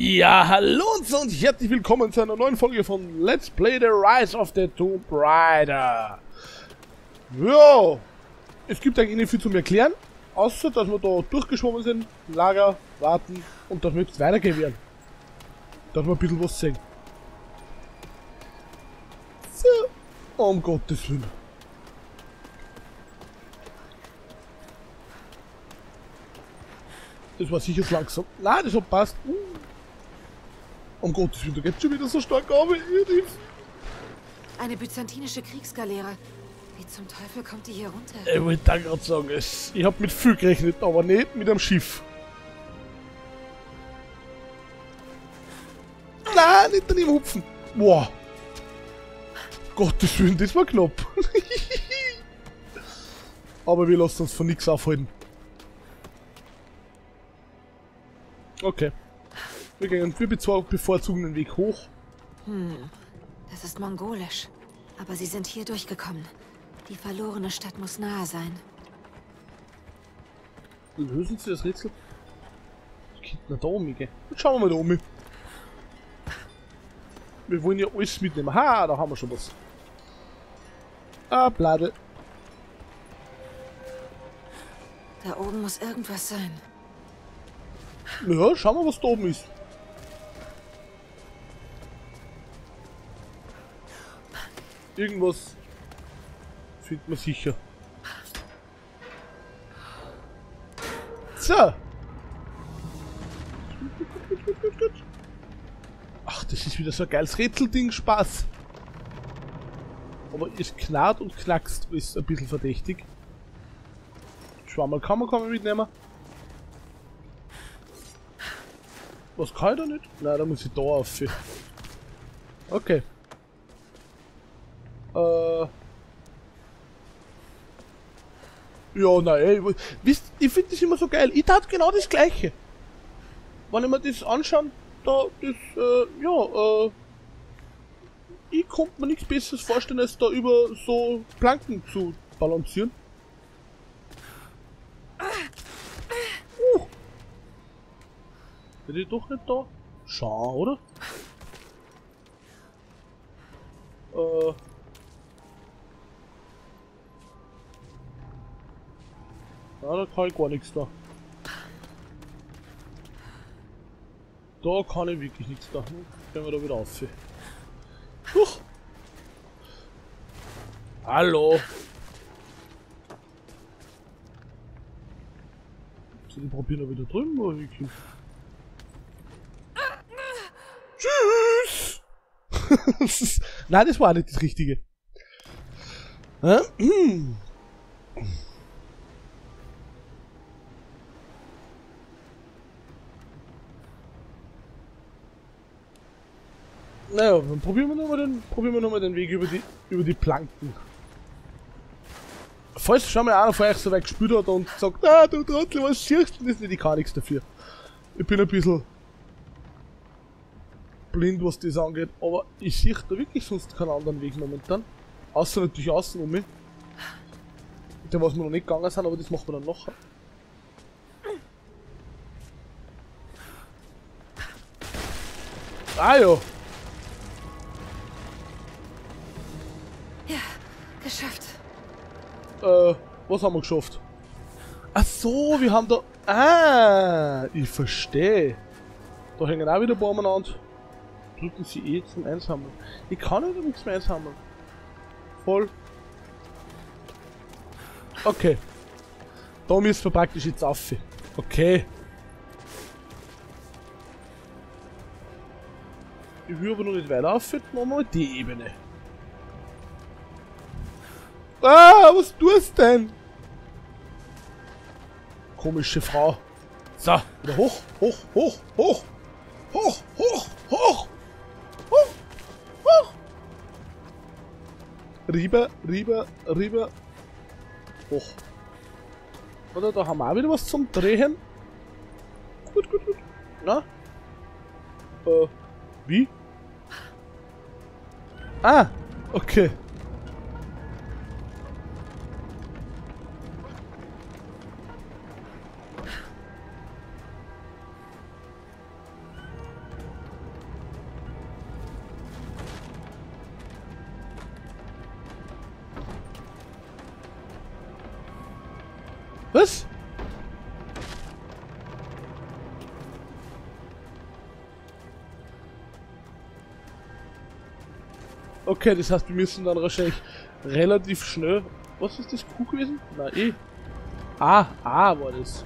Ja, hallo und herzlich willkommen zu einer neuen Folge von Let's Play The Rise of the Tomb Raider. Ja, es gibt eigentlich nicht viel zu erklären, außer dass wir da durchgeschwommen sind, im Lager, warten und dass wir jetzt weitergehen werden. Dass wir ein bisschen was sehen. So, um Gottes Willen. Das war sicher zu langsam. Nein, das hat passt. Um Gottes Willen, da geht's schon wieder so stark auf. Eine byzantinische Kriegsgaleere. Wie zum Teufel kommt die hier runter? Ich wollte da gerade sagen, ich hab mit viel gerechnet, aber nicht mit einem Schiff. Nein, nicht daneben hupfen. Boah. Gottes Willen, das war knapp. Aber wir lassen uns von nichts aufhalten. Okay. Wir bevorzugen den Weg hoch. Das ist mongolisch. Aber sie sind hier durchgekommen. Die verlorene Stadt muss nahe sein. Lösen Sie das Rätsel? Was geht denn da um, gell? Jetzt schauen wir mal da um. Wir wollen ja alles mitnehmen. Ha, da haben wir schon was. Ah, Blade. Da oben muss irgendwas sein. Ja, schauen wir, was da oben ist. Irgendwas findet man sicher. So. Ach, das ist wieder so ein geiles Rätselding, Spaß. Aber es knarrt und knackst, ist ein bisschen verdächtig. Schwammerl kann man mitnehmen. Was kann ich da nicht? Nein, da muss ich da auf. Okay. Ja, nein, wisst, ich finde das immer so geil. Ich tat genau das Gleiche. Wenn ich mir das anschaue, da, ich konnte mir nichts Besseres vorstellen, als da über so Planken zu balancieren. Bin ich doch nicht da? Schau, oder? Ja, da kann ich gar nichts da. Da kann ich wirklich nichts da. Gehen wir da wieder auf. Huch. Hallo. So, die probieren wir wieder drüben oder wie? Tschüss! Nein, das war nicht das Richtige. Naja, dann probieren wir nochmal den Weg über die Planken. Falls schon mal einer von euch so weit gespielt hat und sagt, ah, du Trottel, was siehst du? Das ist nicht, ich kann nichts dafür. Ich bin ein bisschen blind, was das angeht, aber ich sehe da wirklich sonst keinen anderen Weg momentan. Außer natürlich außen um mich. Mit dem, was wir noch nicht gegangen sind, aber das machen wir dann nachher. Ah ja. Ja, geschafft. Was haben wir geschafft? Ach so, wir haben da... Ah, ich verstehe. Da hängen auch wieder ein paar umeinander. Drücken Sie E zum Einsammeln. Ich kann ja nichts mehr einsammeln. Voll. Okay. Da müssen wir praktisch jetzt auf. Okay. Ich will aber noch nicht weiter auf, machen wir mal die Ebene. Ah, was tust du denn? Komische Frau. So, wieder hoch, hoch, hoch, hoch. Hoch, hoch, hoch. Hoch, hoch. Rüber, rüber, rüber. Hoch. Oder da haben wir auch wieder was zum Drehen. Gut, gut, gut. Na? Wie? Ah, okay. Was? Okay, das heißt, wir müssen dann wahrscheinlich relativ schnell... Was ist das? Q gewesen? Nein, E. A war das.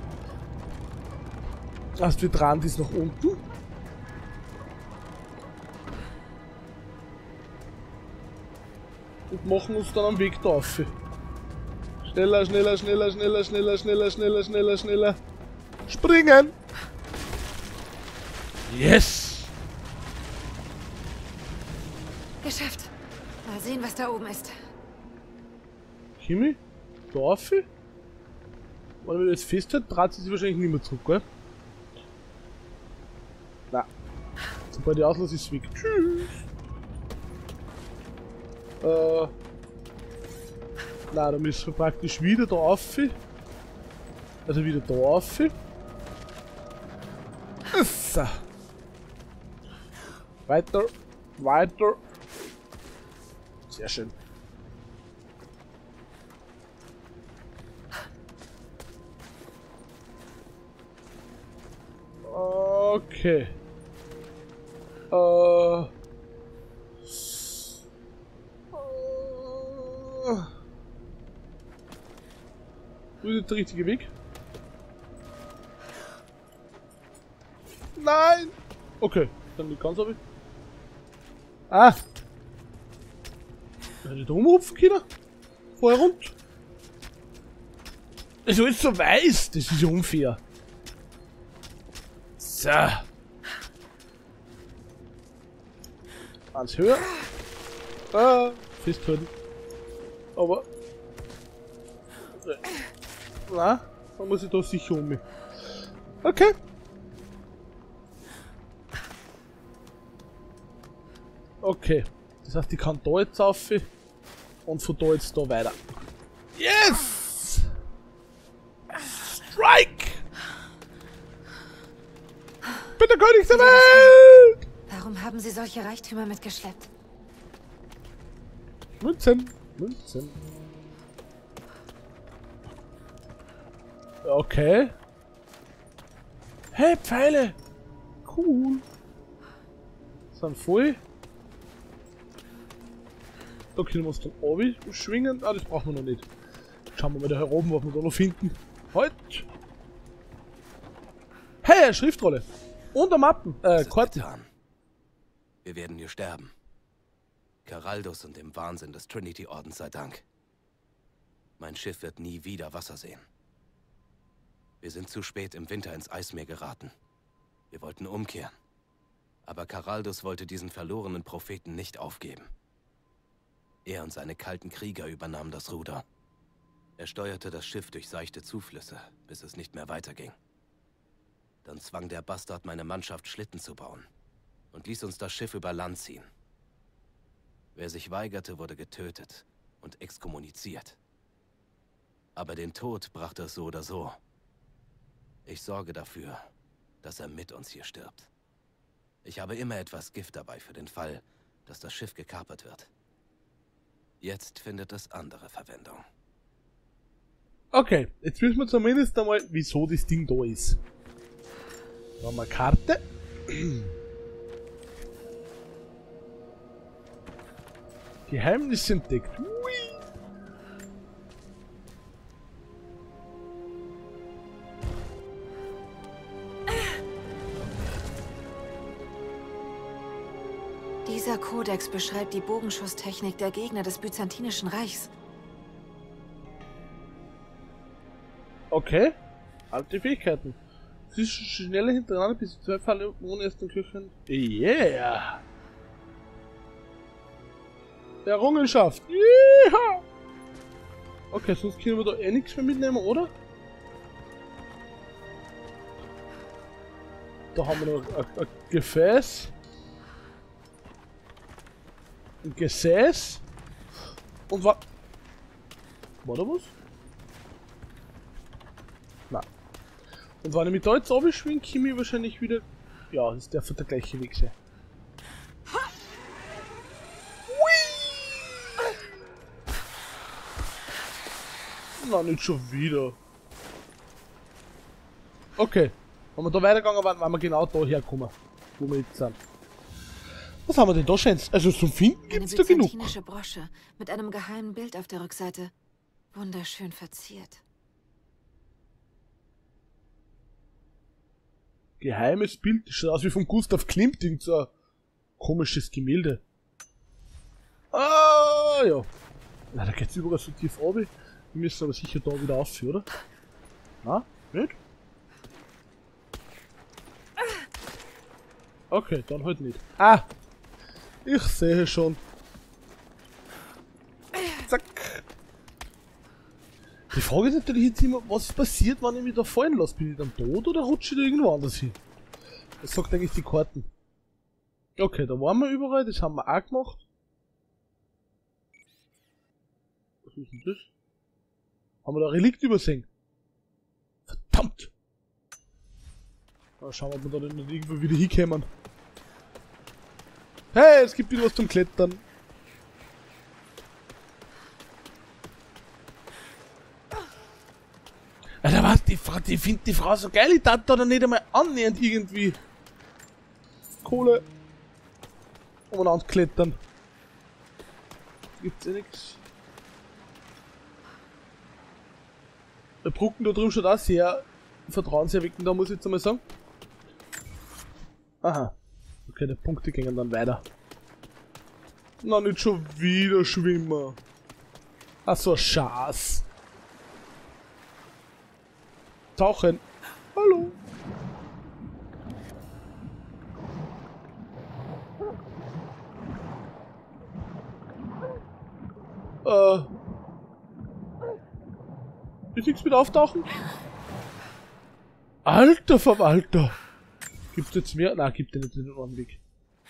Also wir drehen das nach unten. Und machen uns dann am Weg da rauf. Schneller, schneller, schneller, schneller, schneller, schneller, schneller, schneller, schneller. Springen! Yes! Geschafft. Mal sehen, was da oben ist. Kimi? Da rauf? Wenn wir das festhält, dreht sie sich wahrscheinlich nicht mehr zurück, gell? Nein. Sobald die Auslass ist weg. Tschüss! Nein, da müssen wir praktisch wieder da rauf. Also wieder da rauf. So. Weiter. Weiter. Sehr schön. Okay. Wo ist der richtige Weg? Nein! Okay, dann nicht ganz, aber. Ah! Hätte ich da umhupfen können? Vorher rund? Es ist alles so weiß, das ist ja unfair. So. Eins höher. Festhalten. Aber. Na, dann muss ich da sicher um mich. Okay. Okay. Das heißt, ich kann da jetzt rauf und von da jetzt da weiter. Yes! Strike! Bin der König der Welt! Warum haben sie solche Reichtümer mitgeschleppt? Münzen. Münzen. Okay. Hey, Pfeile! Cool. Sind voll. Da können wir uns dann oben schwingen. Ah, das brauchen wir noch nicht. Schauen wir mal da oben, was wir da noch finden. Halt! Hey, Schriftrolle! Und eine Mappen. Karten. Wir werden hier sterben. Karaldus und dem Wahnsinn des Trinity-Ordens sei Dank. Mein Schiff wird nie wieder Wasser sehen. Wir sind zu spät im Winter ins Eismeer geraten. Wir wollten umkehren. Aber Karaldus wollte diesen verlorenen Propheten nicht aufgeben. Er und seine kalten Krieger übernahmen das Ruder. Er steuerte das Schiff durch seichte Zuflüsse, bis es nicht mehr weiterging. Dann zwang der Bastard meine Mannschaft, Schlitten zu bauen und ließ uns das Schiff über Land ziehen. Wer sich weigerte, wurde getötet und exkommuniziert. Aber den Tod brachte es so oder so. Ich sorge dafür, dass er mit uns hier stirbt. Ich habe immer etwas Gift dabei für den Fall, dass das Schiff gekapert wird. Jetzt findet es andere Verwendung. Okay, jetzt wissen wir zumindest einmal, wieso das Ding da ist. Da haben wir eine Karte. Geheimnis entdeckt. Hui. Dieser Kodex beschreibt die Bogenschusstechnik der Gegner des Byzantinischen Reichs. Okay. Alte Fähigkeiten. Sie ist schneller hintereinander, bis sie 2 Falle ohne erst den Küchen. Yeah! Errungenschaft! Yeah! Okay, sonst können wir da eh nichts mehr mitnehmen, oder? Da haben wir noch ein Gefäß. Ein Gesäß. Und war da was? Nein. Und wenn ich mich da jetzt abschwinge, komme ich wahrscheinlich wieder... Ja, das darf der gleiche Weg sein. Na, nicht schon wieder. Okay. Wenn wir da weitergegangen waren, waren wir genau da hergekommen, wo wir jetzt sind. Was haben wir denn da schon? Also zum Finden gibt's da genug. Eine byzantinische Brosche mit einem geheimen Bild auf der Rückseite. Wunderschön verziert. Geheimes Bild. Das schaut aus wie von Gustav Klimt, irgend so ein komisches Gemälde. Ah, ja. Na, da geht's überall so tief runter. Wir müssen aber sicher da wieder aufführen, oder? Na, nicht? Okay, dann halt nicht. Ah! Ich sehe schon. Zack. Die Frage ist natürlich jetzt immer, was passiert, wenn ich mich da fallen lasse? Bin ich dann tot oder rutsche ich da irgendwo anders hin? Das sagt eigentlich die Karten. Okay, da waren wir überall, das haben wir auch gemacht. Was ist denn das? Haben wir da Relikt übersehen? Verdammt! Mal schauen, ob wir da nicht irgendwo wieder hinkommen. Hey, es gibt wieder was zum Klettern. Alter, was? Die findet die Frau so geil, ich darf da nicht einmal annähernd irgendwie Kohle umeinander klettern. Gibt's ja nichts. Der Brücken da drüben schaut auch sehr vertrauenserweckend, da muss ich jetzt einmal sagen. Aha. Okay, die Punkte gingen dann weiter. Na, nicht schon wieder schwimmen. Ach so, Schatz. Tauchen. Hallo. Ist nichts mit auftauchen? Alter Verwalter. Gibt's jetzt mehr? Nein, gibt ja nicht den Weg.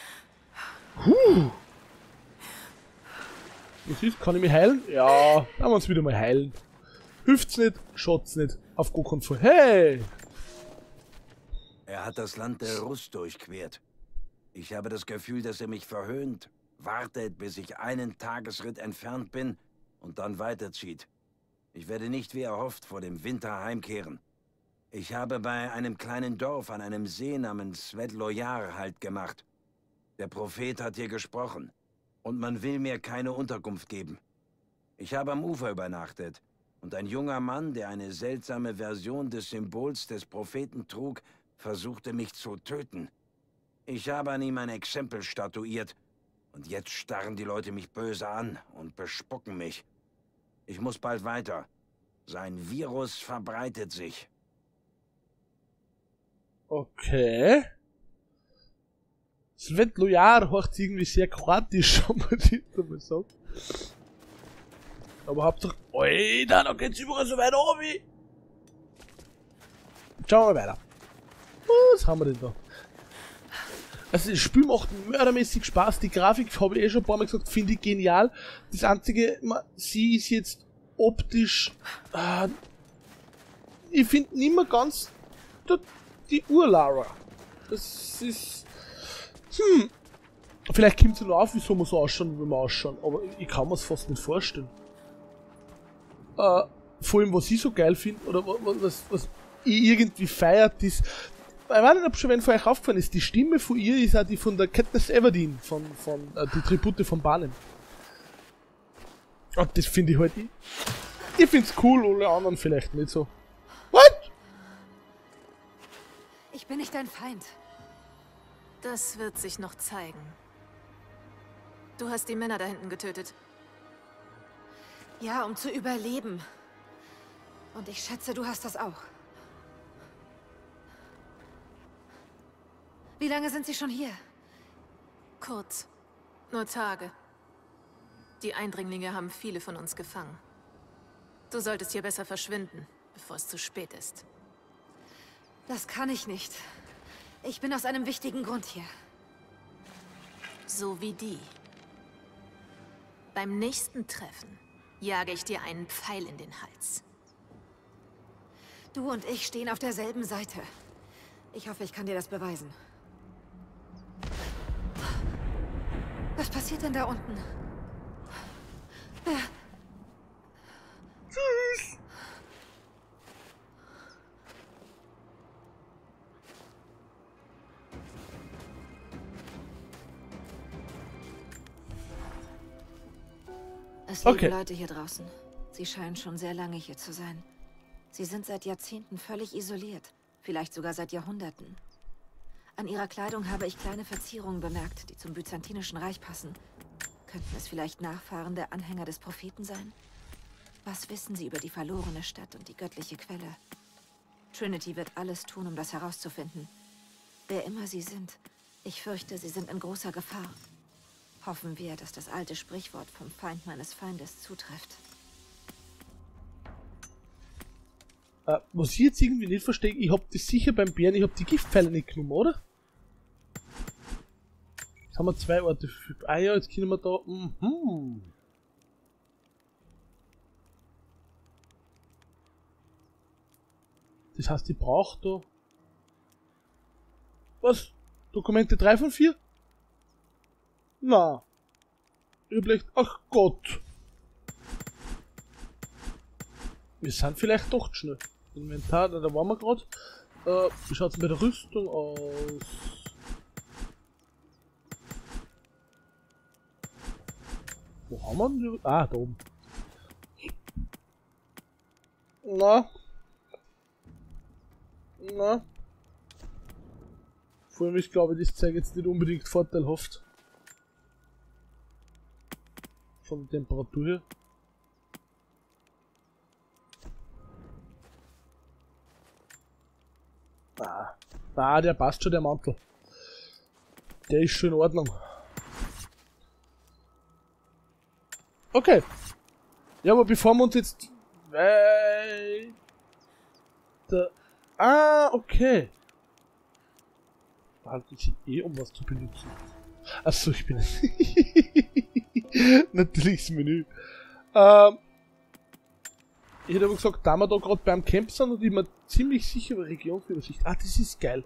Was ist? Kann ich mich heilen? Ja, dann wir uns wieder mal heilen. Hilft's nicht, schaut's nicht. Auf gar keinen Fall. Hey! Er hat das Land der Russ durchquert. Ich habe das Gefühl, dass er mich verhöhnt, wartet, bis ich einen Tagesritt entfernt bin und dann weiterzieht. Ich werde nicht wie erhofft vor dem Winter heimkehren. Ich habe bei einem kleinen Dorf an einem See namens Svetlojar Halt gemacht. Der Prophet hat hier gesprochen und man will mir keine Unterkunft geben. Ich habe am Ufer übernachtet und ein junger Mann, der eine seltsame Version des Symbols des Propheten trug, versuchte mich zu töten. Ich habe an ihm ein Exempel statuiert und jetzt starren die Leute mich böse an und bespucken mich. Ich muss bald weiter. Sein Virus verbreitet sich. Okay. Svetlojar hört irgendwie sehr kroatisch, wenn man das mal sagt. Aber Hauptsache... Alter, da geht's überall so weit runter. Schauen wir mal weiter. Was haben wir denn da? Also das Spiel macht mördermäßig Spaß. Die Grafik, habe ich eh schon ein paar Mal gesagt, finde ich genial. Das einzige, sie ist jetzt optisch... ich finde nicht mehr ganz... Die Urlara. Das ist... Vielleicht kommt sie noch auf, wieso wir so ausschauen, wie wir ausschauen. Aber ich kann mir es fast nicht vorstellen. Vor allem, was ich so geil finde, oder was ich irgendwie feiert, ist... Ich weiß nicht, ob schon wenn von euch aufgefallen ist, die Stimme von ihr ist auch die von der Katniss Everdeen, von die Tribute von Panem. Und das finde ich halt... Ich finde es cool, alle anderen vielleicht nicht so. What? Ich bin nicht dein Feind. Das wird sich noch zeigen. Du hast die Männer da hinten getötet. Ja, um zu überleben. Und ich schätze, du hast das auch. Wie lange sind sie schon hier? Kurz. Nur Tage. Die Eindringlinge haben viele von uns gefangen. Du solltest hier besser verschwinden, bevor es zu spät ist. Das kann ich nicht. Ich bin aus einem wichtigen Grund hier. So wie die. Beim nächsten Treffen jage ich dir einen Pfeil in den Hals. Du und ich stehen auf derselben Seite. Ich hoffe, ich kann dir das beweisen. Was passiert denn da unten? Tschüss. Es leben Okay. Leute hier draußen. Sie scheinen schon sehr lange hier zu sein. Sie sind seit Jahrzehnten völlig isoliert. Vielleicht sogar seit Jahrhunderten. An ihrer Kleidung habe ich kleine Verzierungen bemerkt, die zum Byzantinischen Reich passen. Könnten es vielleicht Nachfahren der Anhänger des Propheten sein? Was wissen sie über die verlorene Stadt und die göttliche Quelle? Trinity wird alles tun, um das herauszufinden. Wer immer sie sind, ich fürchte, sie sind in großer Gefahr. Hoffen wir, dass das alte Sprichwort vom Feind meines Feindes zutrifft. Was ich jetzt irgendwie nicht verstehe, ich hab das sicher beim Bären, ich hab die Giftpfeile nicht genommen, oder? Jetzt haben wir 2 Orte. Ah ja, jetzt können wir da... Das heißt, ich brauche da... Was? Dokumente 3 von 4? Na. Üblich. Ach Gott. Wir sind vielleicht doch schnell. Inventar, da waren wir gerade. Wie schaut es mit der Rüstung aus? Wo haben wir denn die? Ah, da oben. Na. Na. Vor allem, ich glaube, das zeigt jetzt nicht unbedingt vorteilhaft. Von der Temperatur her. Ah, der passt schon, der Mantel. Der ist schon in Ordnung. Okay. Ja, aber bevor wir uns jetzt weiter... Ah, okay. Halte ich eh, um was zu benutzen. Achso, ich bin... Natürlich das Menü. Ich hätte aber gesagt, da wir da gerade beim Camp sind und ich mir ziemlich sichere Region für Übersicht. Ah, das ist geil.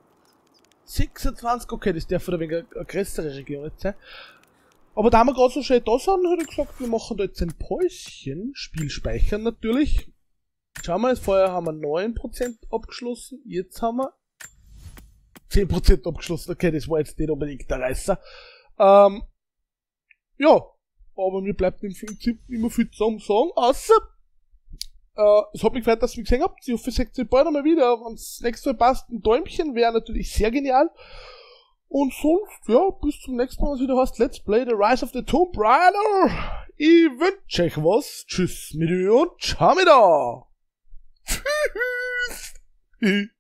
26, okay, das darf ein wenig eine größere Region jetzt sein. Aber da wir gerade so schön da sind, hätte ich gesagt, wir machen da jetzt ein Päuschen. Spiel speichern natürlich. Schauen wir, vorher haben wir 9% abgeschlossen, jetzt haben wir 10% abgeschlossen. Okay, das war jetzt nicht unbedingt der Reißer. Ja, aber mir bleibt im Prinzip immer viel zu sagen, außer es hat mich gefreut, dass ihr mich gesehen habt. Ich hoffe, ihr seht euch bald einmal wieder. Wenn es nächstes Mal passt, ein Däumchen wäre natürlich sehr genial. Und sonst, ja, bis zum nächsten Mal, was wieder heißt, Let's Play The Rise of the Tomb Raider. Ich wünsche euch was. Tschüss mit und ciao mit da. Tschüss.